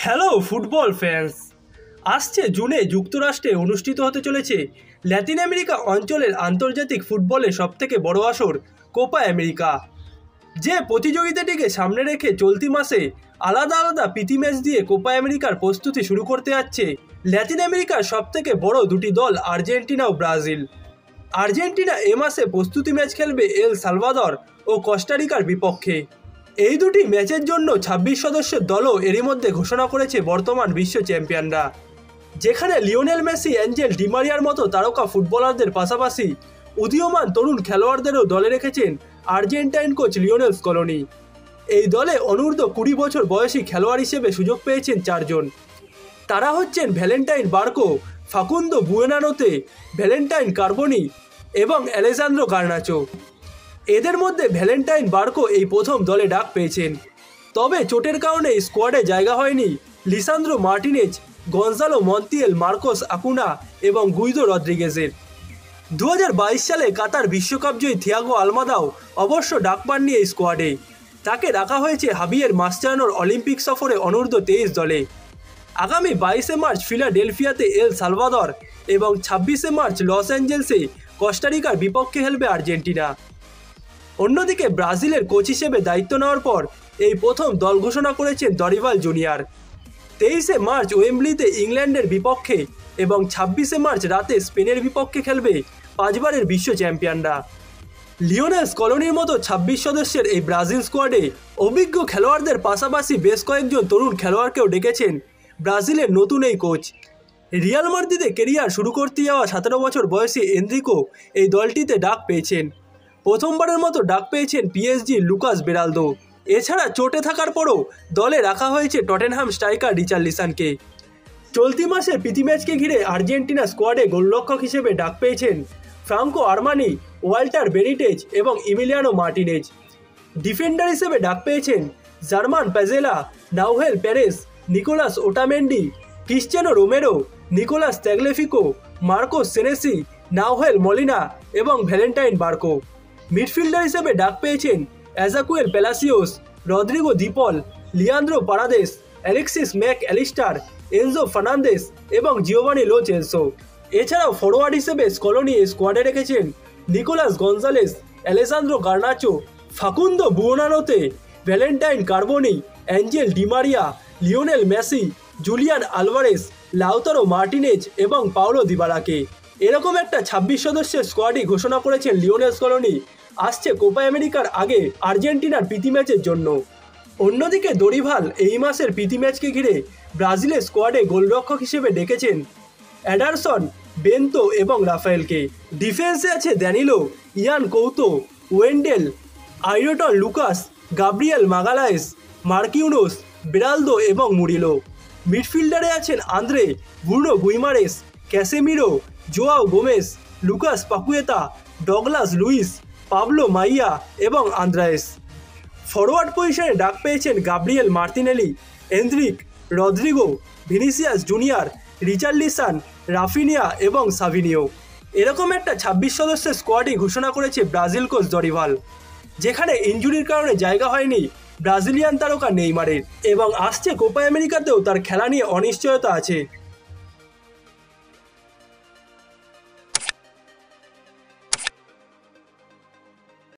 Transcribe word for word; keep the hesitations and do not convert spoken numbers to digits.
Hello football fans, আসছে জুনে যুক্তরাষ্ট্রে অনুষ্ঠিত হতে চলেছে ল্যাতিন আমেরিকা অঞ্চলের আন্তর্জাতিক ফুটবলের সবথেকে বড় আসর কোপা আমেরিকা। যে প্রতিযোগিতাটিকে সামনে রেখে চলতি মাসে আলাদা আলাদা প্রীতি ম্যাচ দিয়ে কোপা আমেরিকার প্রস্তুতি শুরু করতে যাচ্ছে ল্যাতিন আমেরিকার সবথেকে বড় দুটি দল আর্জেন্টিনা ও ব্রাজিল। আর্জেন্টিনা এ মাসে প্রস্তুতি ম্যাচ খেলবে এল সালভাদর ও কোস্টারিকার বিপক্ষে। এই দুটি ম্যাচের জন্য ছাব্বিশ সদস্যের দলও এরই মধ্যে ঘোষণা করেছে বর্তমান বিশ্ব চ্যাম্পিয়নরা, যেখানে লিওনেল মেসি, অ্যাঞ্জেল ডিমারিয়ার মতো তারকা ফুটবলারদের পাশাপাশি উদীয়মান তরুণ খেলোয়াড়দেরও দলে রেখেছেন আর্জেন্টাইন কোচ লিওনেল স্কলোনি। এই দলে অনূর্ধ্ব কুড়ি বছর বয়সী খেলোয়াড় হিসেবে সুযোগ পেয়েছেন চারজন। তারা হচ্ছেন Valentin Barco, Facundo Buonanotte, Valentin Carboni এবং অ্যালেজান্দ্রো গার্নাচো। এদের মধ্যে ভ্যালেন্টাইন বার্কো এই প্রথম দলে ডাক পেয়েছেন, তবে চোটের কারণে স্কোয়াডে জায়গা হয়নি Lisandro Martinez, Gonzalo Montiel, Marcos Acuna এবং গুইদো রদ্রিগেজের। দু হাজার বাইশ সালে কাতার বিশ্বকাপ জয়ী থিয়াগো আলমাদাও অবশ্য ডাক পাননি এই স্কোয়াডে। তাকে রাখা হয়েছে হাবিয়ের মাস্টারানোর অলিম্পিক সফরে অনূর্ধ্ব তেইশ দলে। আগামী বাইশে মার্চ ফিলাডেলফিয়াতে এল সালভাদর এবং ছাব্বিশে মার্চ লস অ্যাঞ্জেলসে কোস্টারিকার বিপক্ষে খেলবে আর্জেন্টিনা। অন্যদিকে ব্রাজিলের কোচ হিসেবে দায়িত্ব নেওয়ার পর এই প্রথম দল ঘোষণা করেছেন দরিভাল জুনিয়র। তেইশে মার্চ ওয়েম্বলিতে ইংল্যান্ডের বিপক্ষে এবং ছাব্বিশে মার্চ রাতে স্পেনের বিপক্ষে খেলবে পাঁচবারের বিশ্ব চ্যাম্পিয়নরা। লিওনেল স্কলোনির মতো ছাব্বিশ সদস্যের এই ব্রাজিল স্কোয়াডে অভিজ্ঞ খেলোয়াড়দের পাশাপাশি বেশ কয়েকজন তরুণ খেলোয়াড়কেও ডেকেছেন ব্রাজিলের নতুন এই কোচ। রিয়াল মাদ্রিদে কেরিয়ার শুরু করতে যাওয়া সতেরো বছর বয়সী এনরিকো এই দলটিতে ডাক পেয়েছেন। প্রথমবারের মতো ডাক পেয়েছেন পিএসজি লুকাস বেরালদো। এছাড়া চোটে থাকার পরও দলে রাখা হয়েছে টটেনহাম স্ট্রাইকার রিচার্লিসনকে। চলতি মাসের প্রীতি ম্যাচকে ঘিরে আর্জেন্টিনা স্কোয়াডে গোলরক্ষক হিসেবে ডাক পেয়েছেন ফ্রাঙ্কো আরমানি, ওয়াল্টার বেনিটেজ এবং ইমিলিয়ানো মার্টিনেজ। ডিফেন্ডার হিসেবে ডাক পেয়েছেন German Pezzella, Nahuel Perez, Nicolas Otamendi, Cristian Romero, Nicolas Tagliafico, Marcos Senesi, Nahuel Molina এবং ভ্যালেন্টাইন বার্কো। মিডফিল্ডার হিসেবে ডাক পেয়েছেন Ezequiel Palacios, Rodrigo De Paul, Leandro Paredes, Alexis Mac Allister, Enzo Fernandez এবং Giovani Lo Celso. এছাড়াও forward হিসেবে Scaloni স্কোয়াডে রেখেছেন Nicolas Gonzalez, Alejandro Garnacho, Facundo Buonanotte, Valentin Carboni, Angel Di Maria, Lionel Messi, Julian Alvarez, Lautaro Martinez এবং Paulo দিবালাকে। এরকম একটা ছাব্বিশ সদস্যের স্কোয়াডই ঘোষণা করেছেন লিওনেল স্কলোনি আসছে কোপা আমেরিকার আগে আর্জেন্টিনার প্রীতি ম্যাচের জন্য। অন্যদিকে দরিভাল এই মাসের প্রীতি ম্যাচকে ঘিরে ব্রাজিলের স্কোয়াডে গোলরক্ষক হিসেবে ডেকেছেন অ্যাডারসন, বেন্তো এবং রাফায়েলকে। ডিফেন্সে আছে Danilo, Yan Couto, Wendell, Ayrton Lucas, Gabriel Magalhaes, Marquinhos, Beraldo এবং মুরিলো। মিডফিল্ডারে আছেন Andre, Bruno Guimaraes, Casemiro, Joao Gomes, Lucas Paqueta, Douglas Luiz, Pablo Maia এবং আন্দ্রায়েস। ফরওয়ার্ড পজিশনে ডাক পেয়েছেন Gabriel Martinelli, Endrick, Rodrygo, Vinicius Junior, Richarlison, Raphinha এবং Savinho. এরকম একটা ছাব্বিশ সদস্যের স্কোয়াডই ঘোষণা করেছে ব্রাজিল কোচ দরিভাল, যেখানে ইনজুরির কারণে জায়গা হয়নি ব্রাজিলিয়ান তারকা নেইমারের। এবং আসছে কোপা আমেরিকাতেও তার খেলা নিয়ে অনিশ্চয়তা আছে।